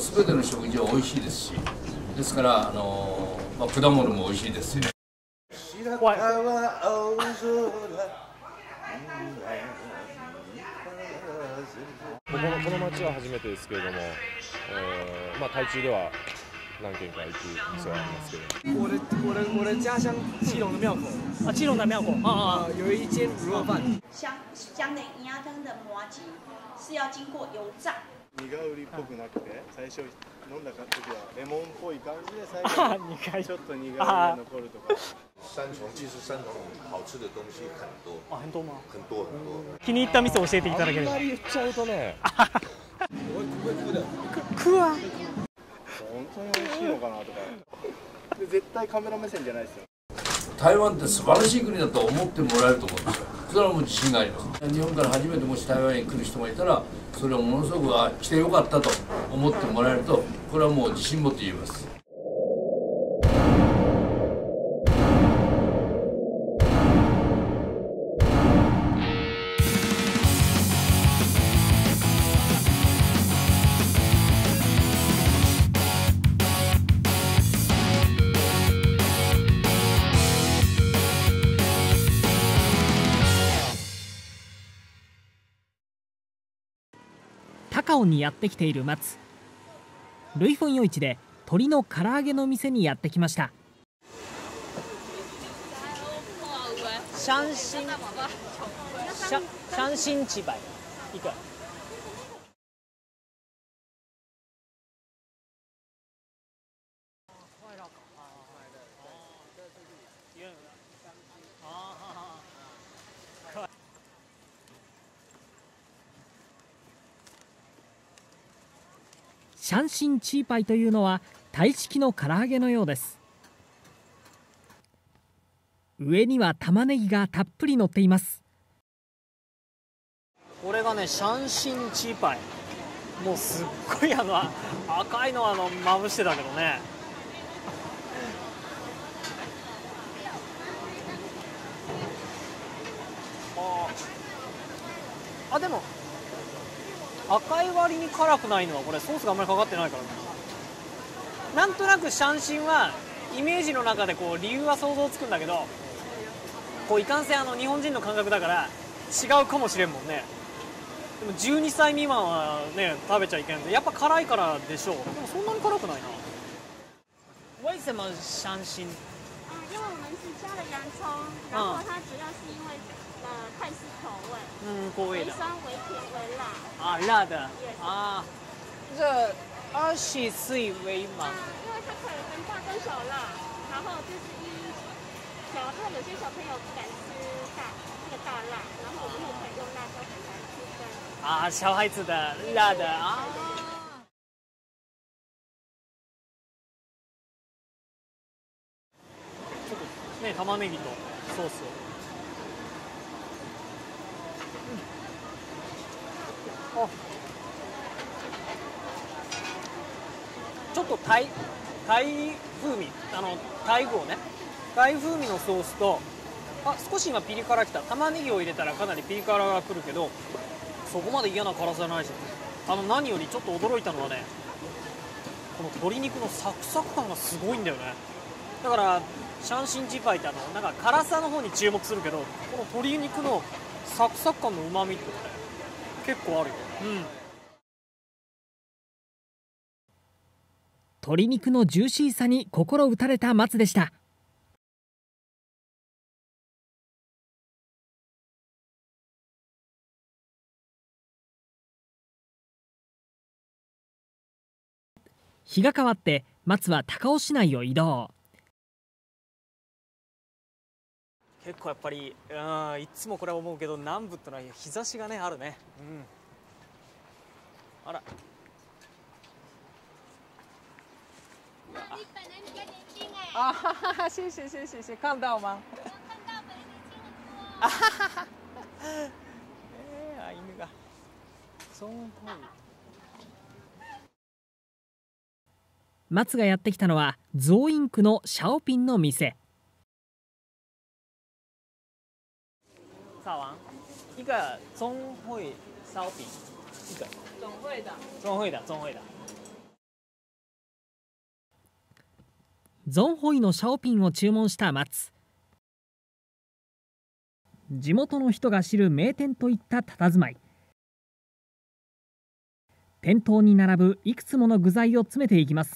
全ての食事は美味しいですし、ですから果物も美味しいですし。 この町は初めてですけれども、台中では何軒か行く店はありますけど。 我的家乡基隆的庙口啊，基隆的庙口有一间卤肉饭。 香内鸭汤的麻糬是要经过油炸。 苦売りっぽくなくて、最初飲んだ時はレモンっぽい感じで最後にちょっと苦味が残るとか。 三重其实三重好吃的东西很多。 あ、很多吗？ 很多很多。 気に入った店教えていただける。 あんまり言っちゃうとね。 食わ。 本当に美味しいのかなとか。で絶対カメラ目線じゃないですよ。 台湾って素晴らしい国だと思ってもらえると思うんですよ。それはもう自信があります。日本から初めてもし台湾に来る人がいたら、それをものすごく来てよかったと思ってもらえると、これはもう自信持って言えます。 高尾にやってきている松。ルイフォン夜市で鶏の唐揚げの店にやってきました。 三星几百一个。 シャンシンチーパイというのはタイ式の唐揚げのようです。上には玉ねぎがたっぷり乗っています。 これがね、シャンシンチーパイ。もうすっごい赤いのまぶしてたけどね。でも赤い割に辛くないのはこれソースがあんまりかかってないからな。なんとなくシャンシンはイメージの中で理由は想像つくんだけど、いかんせん日本人の感覚だから違うかもしれんもんね。でも12歳未満はね食べちゃいけんで、やっぱ辛いからでしょう。でもそんなに辛くないな。为什么香辛？ 因为我们是加了洋葱，然后它主要是因为泰式口味， 口味的， 微酸、微甜、微辣。 辣的这20岁为满。 因为它可以分大跟小辣，然后就是如果有些小朋友不敢吃大辣，然后我们也可以用辣椒粉来区分。 小孩子的辣的ちょっとね、玉ねぎとソースを。ちょっとタイ風味、タイ風ね、タイ風味のソースと、少し今ピリ辛きた。玉ねぎを入れたらかなりピリ辛がくるけど、そこまで嫌な辛さじゃないし、何よりちょっと驚いたのはね、この鶏肉のサクサク感がすごいんだよね。だからシャンシンチーパイってなんか辛さの方に注目するけど、この鶏肉のサクサク感の旨味ってね結構あるよ。 鶏肉のジューシーさに心打たれた松でした。日が変わって松は高雄市内を移動。 結構やっぱりいつもこれ思うけど、南部ってのは日差しがねあるね。あら。谢谢谢谢谢谢，看到吗？犬が。 松がやってきたのはゾウインクのシャオピンの店。 炸完一个中会烧饼，一个中会的。 ゾンホイのシャオピンを注文した松。地元の人が知る名店といった佇まい。店頭に並ぶいくつもの具材を詰めていきます。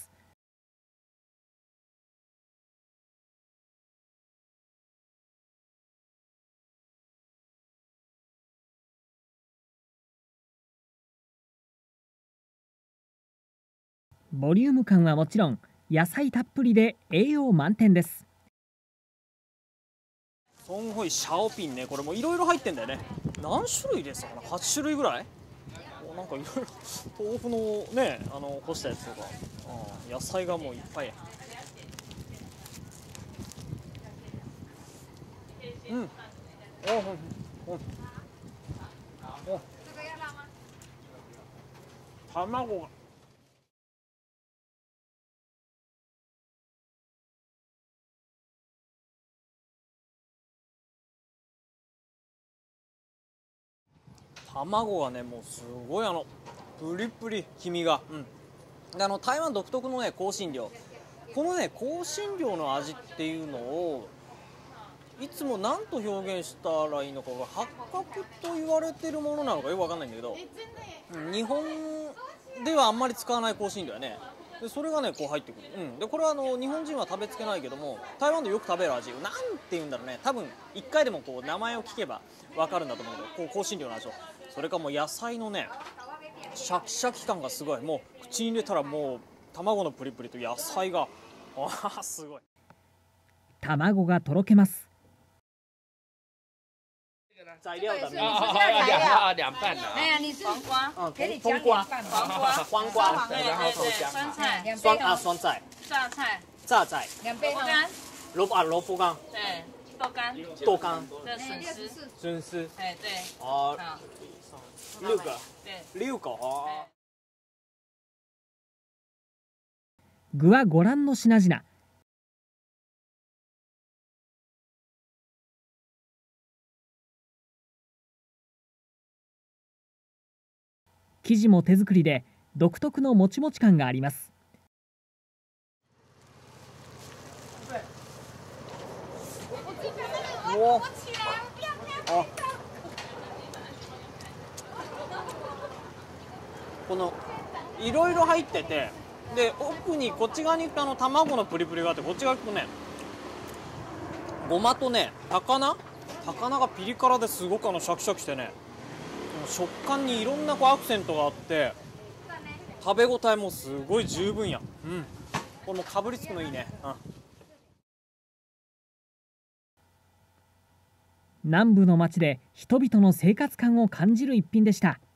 ボリューム感はもちろん野菜たっぷりで栄養満点です。 ソンホイシャオピンね、これもいろいろ入ってんだよね。何種類ですかね、8種類ぐらい。なんかいろいろ豆腐のね、干したやつとか、野菜がもういっぱい。うん。卵が。卵がね、もうすごいプリプリ、黄身が。で台湾独特のね香辛料、このね香辛料の味っていうのをいつも何と表現したらいいのかが八角と言われてるものなのかよく分かんないんだけど、日本ではあんまり使わない香辛料やね。でそれがねこう入ってくる。でこれは日本人は食べつけないけども、台湾でよく食べる味、なんて言うんだろうね、多分一回でもこう名前を聞けば分かるんだと思うけど、こう香辛料の味を、それからもう野菜のねシャキシャキ感がすごい。もう口に入れたらもう卵のプリプリと野菜がすごい。 卵がとろけます。 材料だね。 凉拌的。 哎呀，你是黄瓜，给你黄瓜， 黄瓜， 然后豆酸浆， 菜， 酸菜， 榨菜， 榨菜， 萝卜干， 萝卜干， 对，豆干， 豆干， 这笋丝， 笋丝， 哎对， 哦好， 6个， 对， 6個。 具はご覧の品々。生地も手作りで独特のもちもち感があります。 このいろいろ入ってて、で奥にこっち側に行くと卵のプリプリがあって、こっち側行くとねごまとね高菜がピリ辛ですごくシャキシャキしてね、食感にいろんなアクセントがあって食べ応えもすごい十分や。これもかぶりつくのいいね。 南部の町で人々の生活感を感じる一品でした。